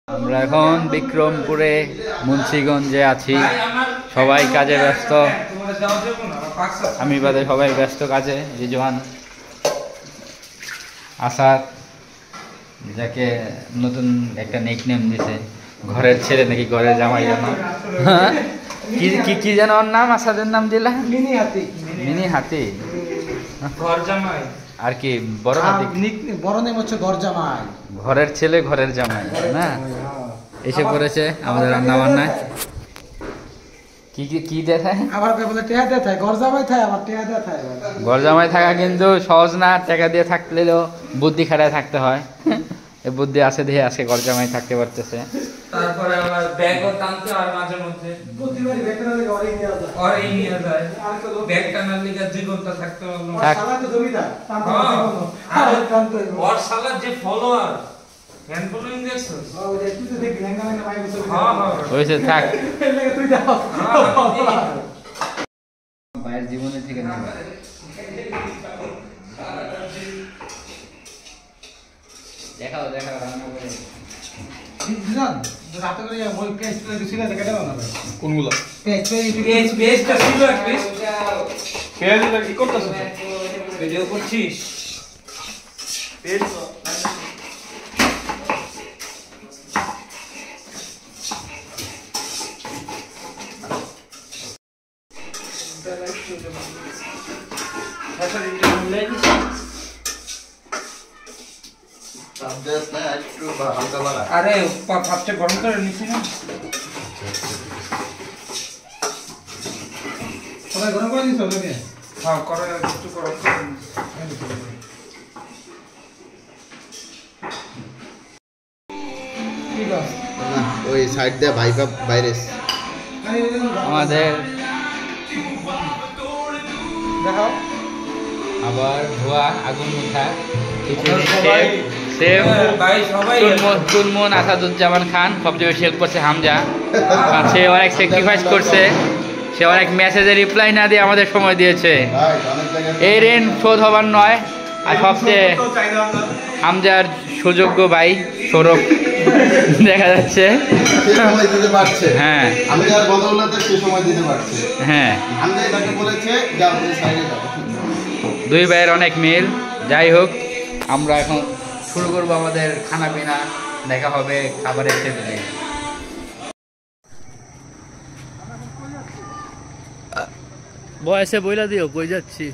আমরা এখন বিক্রমপুরে মুন্সিগঞ্জে আছি, সবাই কাজে ব্যস্ত, আমি বাদে সবাই ব্যস্ত কাজে। রিজওয়ান, আসাদ, যাকে নতুন একটা নিকনেম দিছে, ঘরের ছেলে নাকি ঘরের জামাই যেন, কি কি যেন ওর নাম, আসাদের নাম দিলা মিনি হাতি, ঘর জামাই আর কি বড় হাতি, বড় নাম হচ্ছে ঘর জামাই, ঘরের ছেলে ঘরের জামাই না। এসে পড়েছে আমাদের রান্না বান্নায়। কি কি কি দেখায়, আবার বলে টেহা দিয়ে থাকে, ঘর জামাই থাকে, আবার টেহা দিয়ে থাকে। ঘর জামাই থাকা কিন্তু সহজ না, টাকা দিয়ে থাকলেও বুদ্ধি খাটায় থাকতে হয়। এই বুদ্ধি আছে দেখে আজকে ঘর জামাই থাকতে পারতেছে। তারপরে আবার ব্যাগও টানতে আর মাঝে মধ্যে প্রতিবারই ব্যাগ টানার লাগা অরেই নিয়ে যায় ব্যাগ টানার লাগা 2 ঘন্টা থাকতে হলো। শালা তো জমিদার টানতে হলো, আর টানতে হলো। ওর শালা যে ফলোয়ার হ্যান্ড ফলোইং দেখছস, ওই যে তুই তো দেখবি ল্যাঙ্গা ল্যাঙ্গা ভাই বসে, হ্যাঁ হ্যাঁ হইছে থাক, লাগে তুই দাও বাইরের জীবনে থেকে নেবা। দেখাও দেখাও রান্না করে দিন রাতে করে ওই পেস্ট করে দিছিল এটা কেটে বানাবে কোনগুলো পেস্টটা ছিল এক পেস্ট পেঁয়াজটা কি করতেছ, ভিডিও করছিস পেস্ট আরে ভাতটা গরম করে নিছি না, সবাই গরম করে দিছো নাকি? হ্যাঁ করে একটু গরম করে ওই সাইড দিয়ে ভাইবা ভাইরাস আমাদের দেখাও আবার ধোয়া আগুন উঠা তুলমুন আসাদুজ্জামান খান সবচেয়ে বেশি হেল্প করছে হামজা, কারণ সে অনেক স্যাক্রিফাইস করছে, সে অনেক মেসেজে রিপ্লাই না দিয়ে আমাদের সময় দিয়েছে। এই ঋণ শোধ হবার নয়। আর সবচেয়ে হামজার সুযোগ্য ভাই সৌরভ দেখা যাচ্ছে, হ্যাঁ হ্যাঁ, দুই ভাইয়ের অনেক মিল। যাই হোক, আমরা এখন শুরু করবো আমাদের খানা পিনা, দেখা হবে খাবারের টেবিলে। বয়সে বইলা দিও কই যাচ্ছি।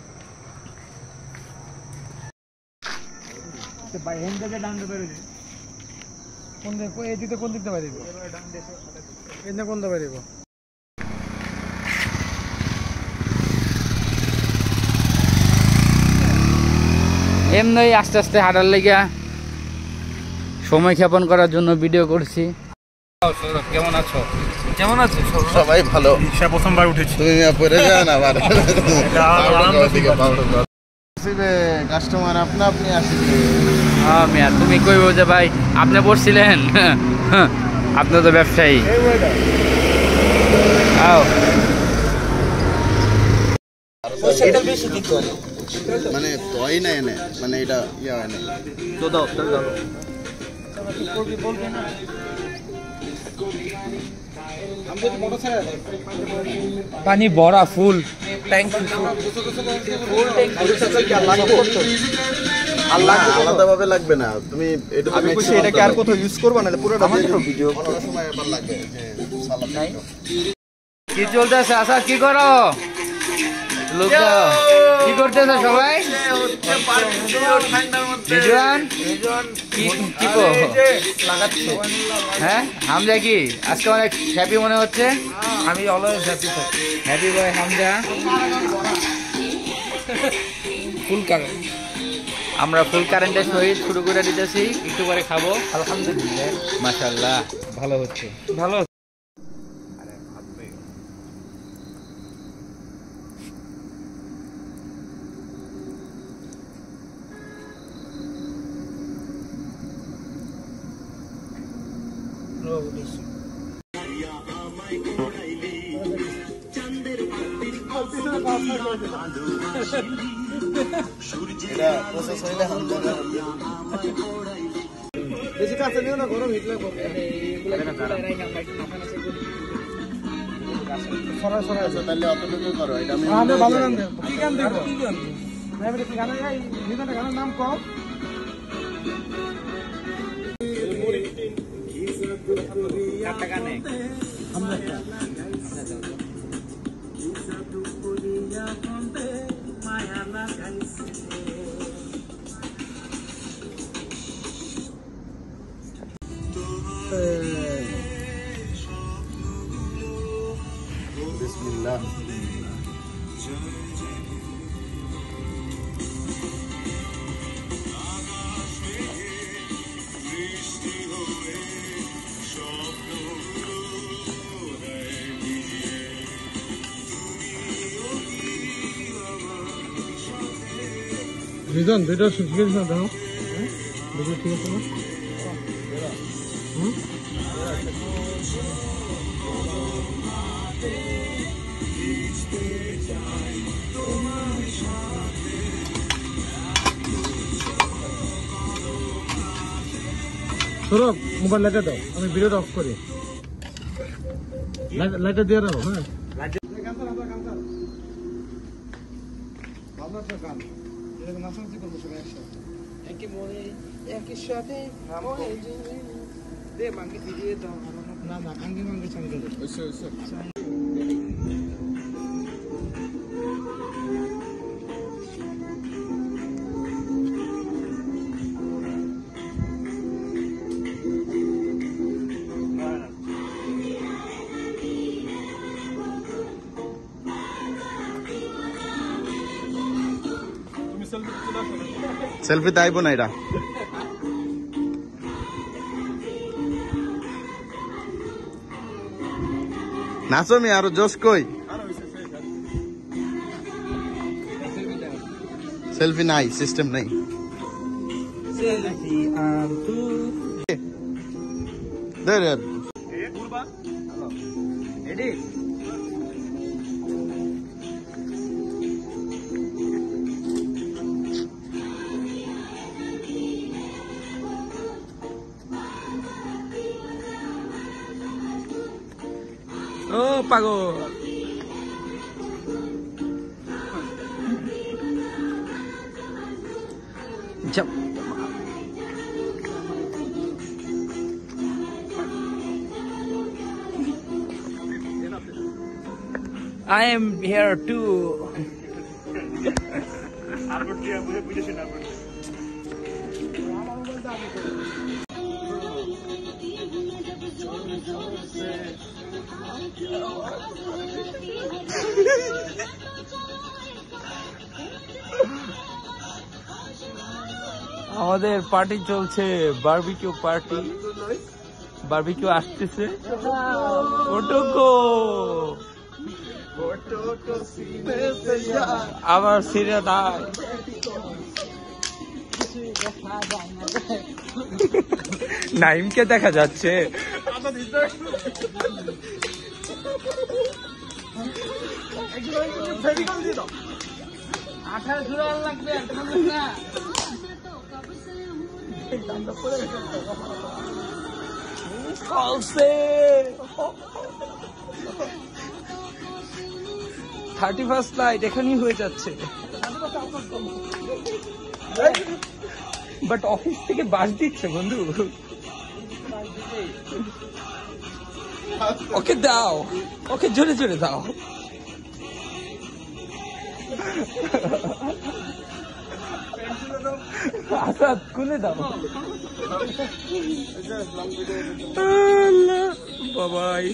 কোন দিক এই দিতে কোন দিকতে বাইরে দিব, এনে কোন দিকে বাইরে দিব? এমনি আস্তে আস্তে হাঁটার লেগে সময় ক্ষেপণ করার জন্য ভিডিও করছি। সৌরভ কেমন আছো? কেমন আছো? সবাই ভালো। সে প্রথমবার উঠেছি, তুমি পরে যাও না আবার কাস্টমার আপনা আপনি আসিবে। হ্যাঁ মিয়া, তুমি কইবো যে ভাই আপনি পড়ছিলেন, আপনি তো ব্যবসায়ী। মানে তই না এনে, মানে এটা ইয়া হয় না তো দাও তো দাও। পানি ভরা ফুল ট্যাঙ্ক, আলাদা ভাবে লাগবে না, তুমি এটা আমি কইছি এটাকে আর কোথাও ইউজ করবা না, পুরোটা ভিডিও সময় আবার লাগবে যে সালাদ নাই। কি চলতেছে আশা? কি করো লোক, কি করতেছে সবাই? হ্যাঁ হামজা কি আজকে অনেক হ্যাপি মনে হচ্ছে? আমি অলওয়েজ হ্যাপি থাকি। Happy boy Hamza. Full current, আমরা ফুল কারেন্টের সহিত শুরু করে দিতেছি, একটু পরে খাবো। আলহামদুলিল্লাহ মাশাআল্লাহ ভালো হচ্ছে, ভালো। এটা প্রসেস হইলে বেশি কাছে নিও না, গরম হিট লাগবে। সরাই সরাই আচ্ছা তাহলে অতটুকু করো, এটা আমি আমরা ভালো গান দেব। কি গান দেব? কি গান? ভাই কি গান গাই? নিদাটা গানের নাম কও। একটা গানে আমরা একটা বিসমিল্লাহ। রিজন ভিডিও শুট করিস না দাও। ভিডিও ঠিক আছে না? সৌরভ মোবাইল লাইটে দাও, আমি ভিডিওটা অফ করি। লাইটে দিয়ে দাও। হ্যাঁ না না আঙ্গি মাঙ্গি চাঙ্গে সেলফিতে আইব না এটা। নাচো মি আরো জোশ কই? সেলফি নাই, সিস্টেম নাই। ধর यार ও পাগল jump. I am here too. আমাদের পার্টি চলছে, বারবিকিউ পার্টি। বারবিকিউ আসতেছে। ওটুকো আবার সিরে নাই। নাইমকে দেখা যাচ্ছে। লাগবে 31st নাইট এখানেই হয়ে যাচ্ছে। বাট অফিস থেকে বাস দিচ্ছে বন্ধু। ওকে দাও, ওকে জোরে জোরে দাও। আসাদ খুলে দাও। বাবাই